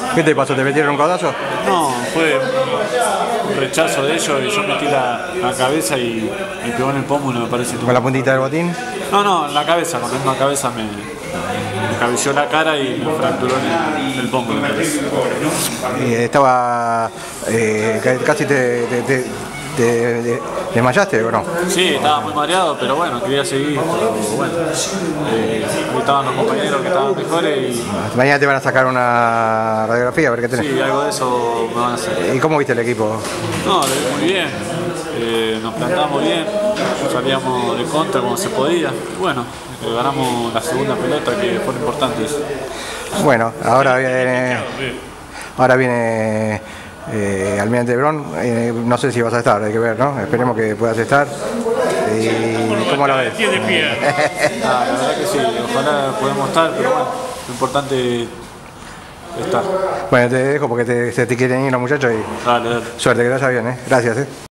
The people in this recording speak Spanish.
¿Qué te pasó? ¿Te metieron un codazo? No, fue un rechazo de ellos y yo metí la cabeza y me pegó en el pómulo, me parece. ¿Con la puntita del botín? No, en la cabeza, con la misma cabeza me cabeció la cara y me fracturó en el pómulo, me parece. Estaba... casi te desmayaste, ¿o no? Sí, estaba muy mareado, pero bueno, quería seguir. Pero bueno, ahí estaban los compañeros que estaban mejores y Mañana te van a sacar una radiografía, a ver qué tenés. sí, algo de eso me van a hacer. ¿Y cómo viste el equipo? No, le vi muy bien, nos plantamos bien, salíamos de contra como se podía. Y bueno, ganamos la segunda pelota que fue importante eso. Bueno, ahora viene Almirante Brown, no sé si vas a estar, hay que ver, ¿no? Esperemos que puedas estar. ¿Y cómo la ves? La verdad que sí, ojalá podamos estar, pero bueno, lo importante es estar. Bueno, te dejo porque se te quieren ir los muchachos y Dale. suerte, que te vaya bien, ¿eh? Gracias, ¿eh?